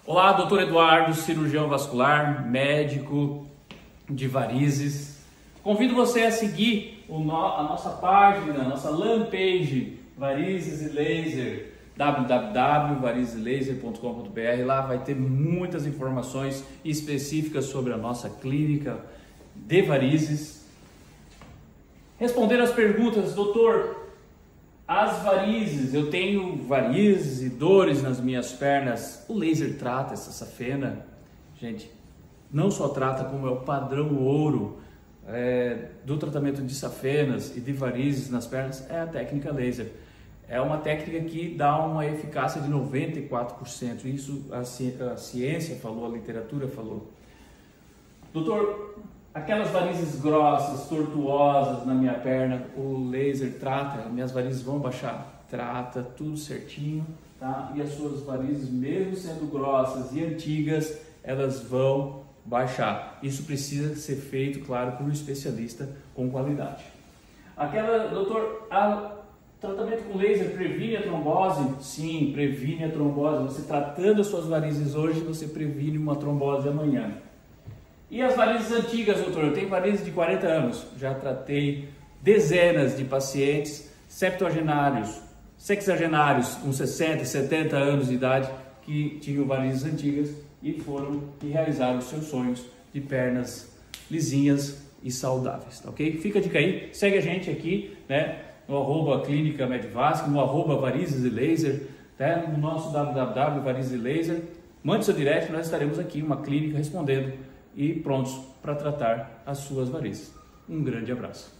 Olá, doutor Eduardo, cirurgião vascular, médico de varizes. Convido você a seguir a nossa página, a nossa landpage Varizes e Laser, www.varizelaser.com.br. Lá vai ter muitas informações específicas sobre a nossa clínica de varizes. Responder as perguntas, doutor, as varizes, eu tenho varizes e dores nas minhas pernas, o laser trata essa safena? Gente, não só trata, como é o padrão ouro do tratamento de safenas e de varizes nas pernas, é a técnica laser. É uma técnica que dá uma eficácia de 94%, isso a ciência falou, a literatura falou. Doutor, aquelas varizes grossas, tortuosas na minha perna, o laser trata, minhas varizes vão baixar? Trata, tudo certinho, tá? E as suas varizes, mesmo sendo grossas e antigas, elas vão baixar. Isso precisa ser feito, claro, por um especialista com qualidade. Doutor, tratamento com laser previne a trombose? Sim, previne a trombose. Você tratando as suas varizes hoje, você previne uma trombose amanhã. E as varizes antigas, doutor? Eu tenho varizes de 40 anos, já tratei dezenas de pacientes septuagenários, sexagenários com 60, 70 anos de idade que tinham varizes antigas e realizaram os seus sonhos de pernas lisinhas e saudáveis, tá ok? Fica a dica aí, segue a gente aqui, né, no @clínica Medvasc, no @varizes e laser, tá? No nosso www.varizes e laser, mande seu direct, nós estaremos aqui, uma clínica respondendo e prontos para tratar as suas varizes. Um grande abraço.